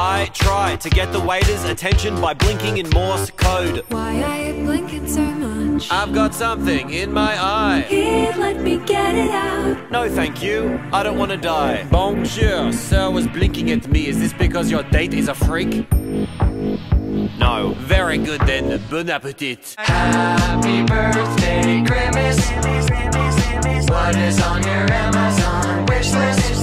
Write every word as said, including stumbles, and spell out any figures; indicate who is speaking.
Speaker 1: I try to get the waiter's attention by blinking in Morse code.
Speaker 2: Why are you blinking so much?
Speaker 1: I've got something in my eye.
Speaker 2: Here, let me get it out.
Speaker 1: No thank you, I don't want to die. Bonjour, sir was blinking at me. Is this because your date is a freak? No. Very good then, bon appetit.
Speaker 3: Happy birthday, Grimace. What is on your Amazon wish list?